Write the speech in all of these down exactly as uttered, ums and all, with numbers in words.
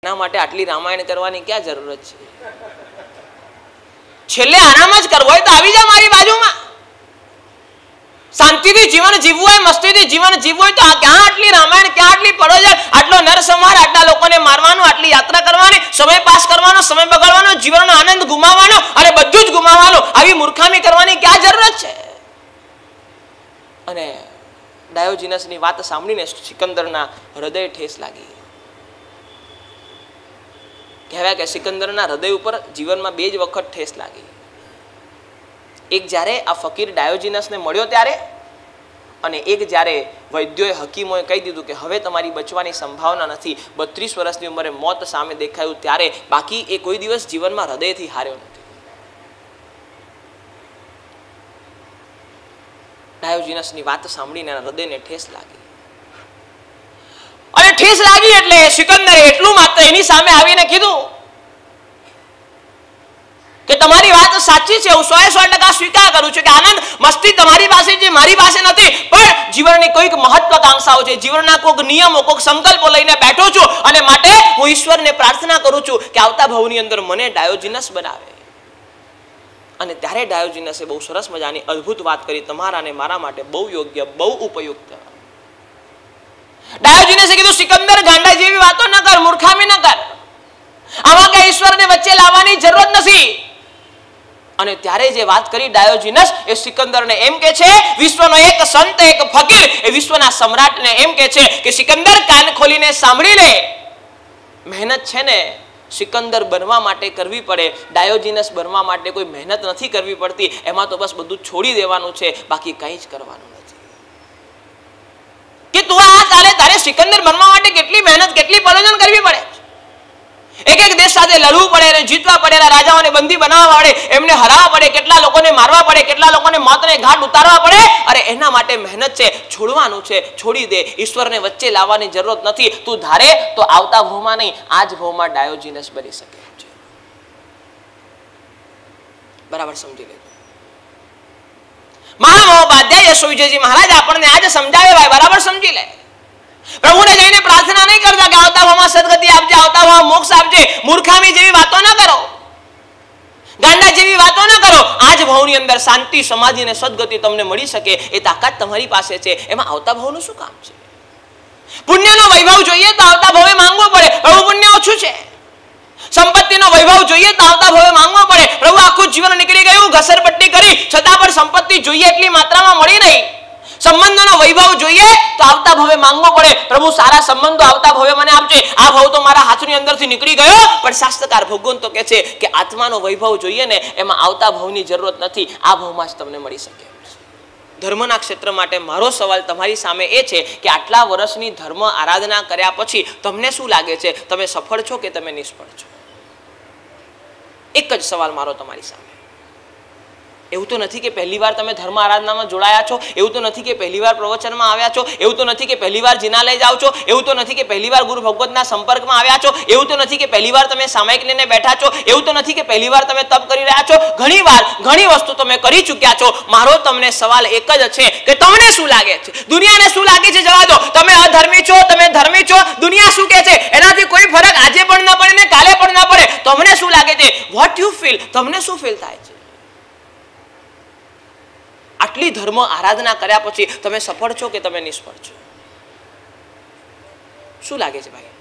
ના માટે આટલી રામાયણ કરવાની ક્યાં જરૂરત છે? છેલ્લે આરામ જ કરવો હોય તો આવી જા મારી બાજુમાં. શાંતિથી જીવન જીવવું હોય, મસ્તીથી જીવન જીવવું હોય તો આ ક્યાં આટલી રામાયણ, ક્યાં આટલી પડોજન, આટલો નરસંહાર, આટલા લોકોને મારવાનો, આટલી યાત્રા કરવાની, સમય પાસ કરવાનો, સમય બગાડવાનો, જીવનનો આનંદ ગુમાવવાનો અને બધું જ ગુમાવવાનું, આવી મૂર્ખામી કરવાની ક્યાં જરૂરત છે? અને ડાયોજિનસની વાત સાંભળીને સિકંદરના હૃદય ઠેસ લાગી. કહેવાય કે સિકંદરના હૃદય ઉપર જીવનમાં બે જ વખત ઠેસ લાગી. એક જ્યારે આ ફકીર ડાયોજિનસને મળ્યો ત્યારે, અને એક જ્યારે વૈદ્યોએ હકીમોએ કહી દીધું કે હવે તમારી બચવાની સંભાવના નથી, બત્રીસ વર્ષની ઉંમરે મોત સામે દેખાયું ત્યારે. બાકી એ કોઈ દિવસ જીવનમાં હૃદયથી હાર્યો નથી. ડાયોજિનસની વાત સાંભળીને હૃદયને ઠેસ લાગી. અને ઠેસ લાગી એટલે સિકંદરે એટલું માત્ર એની સામે આવીને કીધું કે તમારી વાત સાચી છે, હું સો સો ટકા સ્વીકાર કરું છું કે આનંદ મસ્તી તમારી પાસે છે, મારી પાસે નથી. પણ જીવનની કોઈક મહત્વાકાંક્ષાઓ છે, જીવનના કોઈક નિયમો, કોઈક સંકલ્પો લઈને બેઠો છું અને માટે હું ઈશ્વરને પ્રાર્થના કરું છું કે આવતા ભવની અંદર મને ડાયોજિનસ બનાવે. અને ત્યારે ડાયોજિનસે બહુ સરસ મજાની અદ્ભુત વાત કરી, તમારા અને મારા માટે બહુ યોગ્ય, બહુ ઉપયુક્ત. ડાયોજિનસે કીધું સિકંદર ગાંડા જેવી વાતો ન કર, મૂર્ખામી ન કર, આમાં કઈ ઈશ્વરને વચ્ચે લાવવાની જરૂરત નથી. અને ત્યારે જે વાત કરી ડાયોજિનસ એ સિકંદરને એમ કે છે, વિશ્વનો એક સંત, એક ફકીર એ વિશ્વના સમ્રાટને એમ કે છે કે સિકંદર કાન ખોલીને સાંભળી લે, મહેનત છે ને સિકંદર બનવા માટે કરવી પડે, ડાયોજિનસ બનવા માટે કોઈ મહેનત નથી કરવી પડતી. એમાં તો બસ બધું છોડી દેવાનું છે, બાકી કંઈ જ કરવાનું નથી. કે તું આ તારે તારે સિકંદર બનવા માટે કેટલી મહેનત, કેટલી પડોજન કરવી પડે, એક એક દેશ સાથે લડવું પડે, અને જીતવા પડે, રાજાઓને બંદી બનાવવા પડે, એમને હરાવવા પડે, કેટલા લોકોને મારવા પડે, કેટલા લોકોને મોતને ઘાટ ઉતારવા પડે. અરે એના માટે મહેનત છે, છોડવાનું છે, છોડી દે. ઈશ્વરને વચ્ચે લાવવાની જરૂરત નથી. તું ધારે તો આવતા ભવમાં નહીં, આજ ભવમાં ડાયોજિનસ બની શકે છે. બરાબર સમજી લેજો. મહામહોપાધ્યાય યશો વિજયજી મહારાજ આપણને આજે સમજાવે ભાઈ, બરાબર સમજી લે. પ્રભુને જઈને પ્રાર્થના નહીં કરતા કે આવતા ભાવમાં સદગતિ આપજે, આવતા ભાવમાં મોક્ષ આપજે. મૂર્ખામી જેવી વાતો ન કરો, ગાંડા જેવી વાતો ન કરો. આજ ભાવની અંદર શાંતિ, સમાધિ અને સદગતિ તમને મળી શકે એ તાકાત તમારી પાસે છે. એમાં આવતા ભાવનું શું કામ છે? પુણ્યનો વૈભવ જોઈએ તો આવતા ભાવે માંગવો પડે, પ્રભુ પુણ્ય ઓછું છે. સંપત્તિનો વૈભવ જોઈએ તો આવતા ભાવે માંગવો પડે, પ્રભુ આખું જીવન નીકળી ગયું, ઘસરપટ્ટી કરી, છતાં પણ સંપત્તિ જોઈએ એટલી માત્રામાં મળી નહીં. સંબંધોનો વૈભવ જોઈએ તો આવતા ભવે માંગવો પડે, પ્રભુ સારા સંબંધો આવતા ભવે મને આપજે. આ ભવ તો મારા હાથની અંદરથી નીકળી ગયો, પણ શાસ્ત્રકાર ભગવાન તો કહે છે કે આત્માનો વૈભવ જોઈએ ને એમાં આવતા ભવની જરૂરત નથી, આ ભવમાં જ તમને મળી શકે. ધર્મના ક્ષેત્ર માટે મારો સવાલ તમારી સામે એ છે કે આટલા વર્ષની ધર્મ આરાધના કર્યા પછી તમને શું લાગે છે? તમે સફળ છો કે તમે નિષ્ફળ છો? એક જ સવાલ મારો તમારી સામે. એવું તો નથી કે પહેલી વાર તમે ધર્મ આરાધનામાં જોડાયા છો, એવું તો નથી કે પહેલી વાર પ્રવચનમાં આવ્યા છો, એવું તો નથી કે પહેલી વાર જિનાલય જાઓ છો, એવું તો નથી કે પહેલી વાર ગુરુ ભગવતના સંપર્કમાં આવ્યા છો, એવું તો નથી કે પહેલી વાર તમે સામાયિક લઈને બેઠા છો, એવું તો નથી કે પહેલી વાર તમે તપ કરી રહ્યા છો. ઘણી વાર ઘણી વસ્તુ તમે કરી ચૂક્યા છો. મારો તમને સવાલ એક જ છે કે તમને શું લાગે છે? દુનિયાને શું લાગે છે જવા દો. તમે અધર્મી છો, તમે ધર્મી છો, દુનિયા શું કહે છે એનાથી કોઈ ફરક આજે પણ ન પડે ને કાલે પણ ન પડે. તમને શું લાગે છે? વોટ યુ ફીલ, તમને શું ફીલ થાય છે? આટલી ધર્મ આરાધના કર્યા પછી તમે સફળ છો કે તમે નિષ્ફળ છો? શું લાગે છે ભાઈ?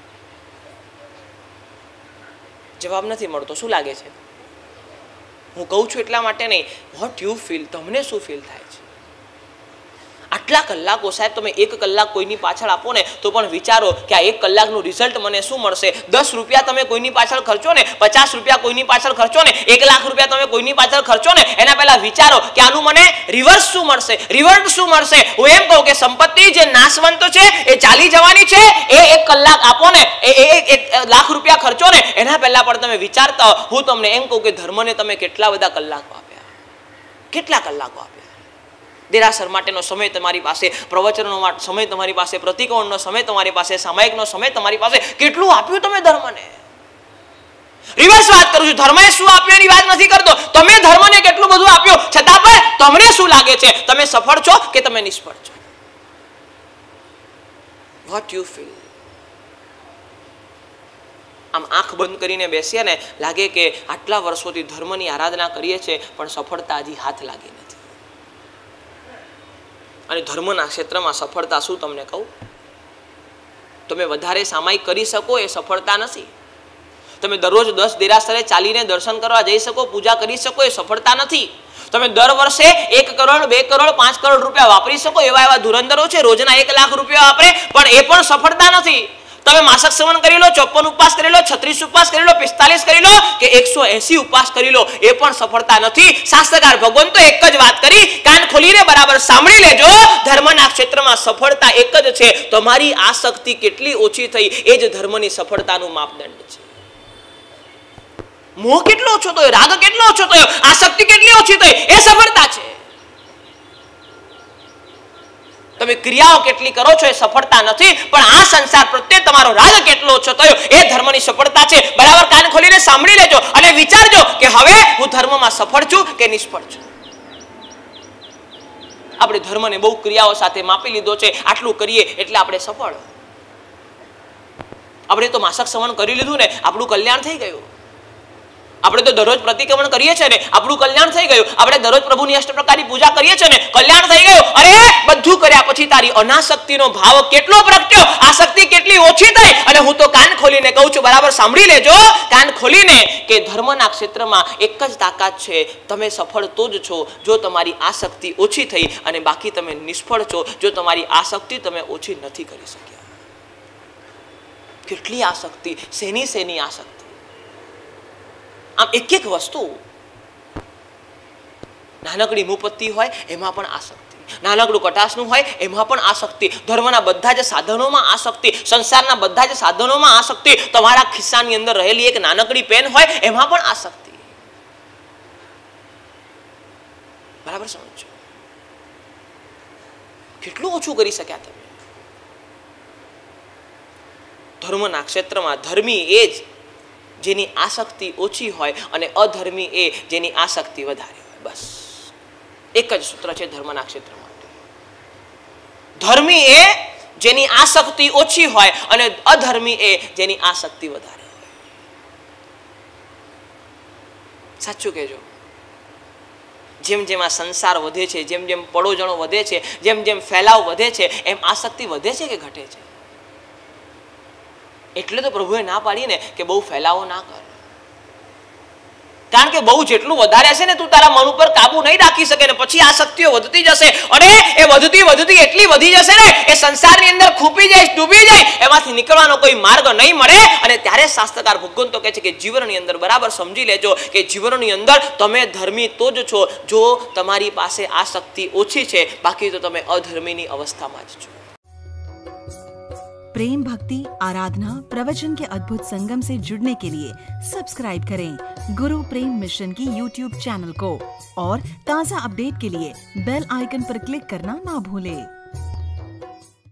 જવાબ નથી મળતો. શું લાગે છે? હું કહું છું એટલા માટે નહીં, વોટ યુ ફીલ, તમને શું ફીલ થાય છે? આટલા કલાકો સાહેબ તમે એક કલાક કોઈની પાછળ આપો ને તો પણ વિચારો કે આ એક કલાકનું રિઝલ્ટ મને શું મળશે. દસ રૂપિયા તમે કોઈની પાછળ ખર્ચો ને, પચાસ રૂપિયા કોઈની પાછળ ખર્ચો ને, એક લાખ રૂપિયા તમે કોઈની પાછળ ખર્ચો ને, એના પહેલા વિચારો કે આનું મને રિવર્સ શું મળશે, રિવર્ટ શું મળશે. હું એમ કહું કે સંપત્તિ જે નાશવંત છે એ ચાલી જવાની છે, એ એક કલાક આપો ને, એ એક લાખ રૂપિયા ખર્ચો ને, એના પહેલા પણ તમે વિચારતા હો. હું તમને એમ કહું કે ધર્મને તમે કેટલા બધા કલાકો આપ્યા, કેટલા કલાકો આપ્યા. દેરાસર માટેનો સમય તમારી પાસે, પ્રવચનનો સમય તમારી પાસે, પ્રતિકોણનો સમય તમારી પાસે, સામાયિકનો સમય તમારી પાસે, કેટલું આપ્યું તમે ધર્મને. રિવર્સ વાત કરું છું, ધર્મએ શું આપ્યું એની વાત નથી કરતો. તમે ધર્મને કેટલું બધું આપ્યું, છતાં પણ તમને શું લાગે છે? તમે સફળ છો કે તમે નિષ્ફળ છો? What you feel. આમ આંખ બંધ કરીને બેસીએ ને લાગે કે આટલા વર્ષોથી ધર્મની આરાધના કરીએ છીએ પણ સફળતા હજી હાથ લાગી નથી. અને ધર્મના ક્ષેત્રમાં સફળતા શું તમને કહું, તમે વધારે સામાયિક કરી શકો એ સફળતા નથી. તમે દરરોજ દસ દેરાસરે ચાલીને દર્શન કરવા જઈ શકો, પૂજા કરી શકો એ સફળતા નથી. તમે દર વર્ષે એક કરોડ બે કરોડ પાંચ કરોડ રૂપિયા વાપરી શકો એવા એવા ધુરંધરો છે રોજના એક લાખ રૂપિયા વાપરે પણ એ પણ સફળતા નથી. તમે માસક સેવન કરી લો, ચોપન ઉપવાસ કરી લો, છત્રીસ ઉપવાસ કરી લો, પિસ્તાલીસ કરી લો કે એકસો એસી ઉપવાસ કરી લો એ પણ સફળતા નથી. શાસ્ત્રકાર ભગવાન તો એક જ વાત કરી, કાન ખોલીને બરાબર સાંભળી લેજો, ધર્મના ક્ષેત્રમાં સફળતા એક જ છે, તમારી આસક્તિ કેટલી ઓછી થઈ એ જ ધર્મની સફળતાનું માપદંડ છે. મોહ કેટલો ઓછો થયો, રાગ કેટલો ઓછો થયો, આસક્તિ કેટલી ઓછી થઈ એ સફળતા છે. તમે ક્રિયાઓ કેટલી કરો છો એ સફળતા નથી, પણ આ સંસાર પ્રત્યે તમારો રાગ કેટલો ઓછો થયો એ ધર્મની સફળતા છે. બરાબર કાન ખોલીને સાંભળી લેજો અને વિચારજો કે હવે હું ધર્મમાં સફળ છું કે નિષ્ફળ છું. આપણે ધર્મને બહુ ક્રિયાઓ સાથે માપી લીધો છે, આટલું કરીએ એટલે આપણે સફળ. આપણે તો માસક સવન કરી લીધું ને આપણું કલ્યાણ થઈ ગયું. આપણે તો દરરોજ પ્રતિક્રમણ કરીએ છીએ ને આપણું કલ્યાણ થઈ ગયું. આપણે દરરોજ પ્રભુની અષ્ટ પ્રકારની પૂજા કરીએ છીએ ને કલ્યાણ થઈ ગયું. અરે બધું કર્યા પછી તારી અનાસક્તિનો ભાવ કેટલો પ્રગટ્યો, આસક્તિ કેટલી ઓછી થઈ. અને હું તો કાન ખોલીને કહું છું, બરાબર સાંભળી લેજો કાન ખોલીને કે ધર્મના ક્ષેત્રમાં એક જ તાકાત છે, તમે સફળ તો જ છો જો તમારી આસક્તિ ઓછી થઈ, અને બાકી તમે નિષ્ફળ છો જો તમારી આસક્તિ તમે ઓછી નથી કરી શક્યા. કેટલી આસક્તિ, શેની શેની આસક્તિ. આમ એક એક વસ્તુ, નાનકડી મુપત્તિ હોય એમાં પણ આસક્તિ, નાનકડું કટાશનું હોય એમાં પણ આસક્તિ, ધર્મના બધા જ સાધનોમાં આસક્તિ, સંસારના બધા જ સાધનોમાં આસક્તિ, તમારા ખિસ્સાની અંદર રહેલી એક નાનકડી પેન હોય એમાં પણ આસક્તિ. બરાબર સમજો, કેટલું ઓછું કરી શક્યા તમે. ધર્મના ક્ષેત્રમાં ધર્મી એ જ જેની આસક્તિ ઓછી હોય અને અધર્મી એ જેની આસક્તિ વધારે હોય. બસ એક જ સૂત્ર છે ધર્મના ક્ષેત્ર માટે. ધર્મી એ જેની આસક્તિ ઓછી હોય અને અધર્મી એ જેની આસક્તિ વધારે હોય. સાચું કહેજો, જેમ જેમ આ સંસાર વધે છે, જેમ જેમ પડોજણો વધે છે, જેમ જેમ ફેલાવ વધે છે એમ આસક્તિ વધે છે કે ઘટે છે? એટલે તો પ્રભુએ ના પાડી ને કે બહુ ફેલાવો ના કર. કારણ કે બહુ જેટલું વધારે હશે ને તું તારા મન ઉપર કાબુ નહીં રાખી શકે ને પછી આ શક્તિઓ વધતી જશે અને એ વધતી વધતી એટલી વધી જશે ને એ સંસારની અંદર ખૂપી જાય, ડૂબી જાય, એમાંથી નીકળવાનો કોઈ માર્ગ નહીં મળે. અને ત્યારે શાસ્ત્રકાર ભગવાન તો કહે છે કે જીવનની અંદર બરાબર સમજી લેજો કે જીવનની અંદર તમે ધર્મી તો જ છો જો તમારી પાસે આ શક્તિ ઓછી છે, બાકી તો તમે અધર્મીની અवस्थામાં જ છો. प्रेम भक्ति आराधना प्रवचन के अद्भुत संगम से जुड़ने के लिए सब्सक्राइब करें गुरु प्रेम मिशन की यूट्यूब चैनल को और ताज़ा अपडेट के लिए बेल आइकन पर क्लिक करना ना भूलें.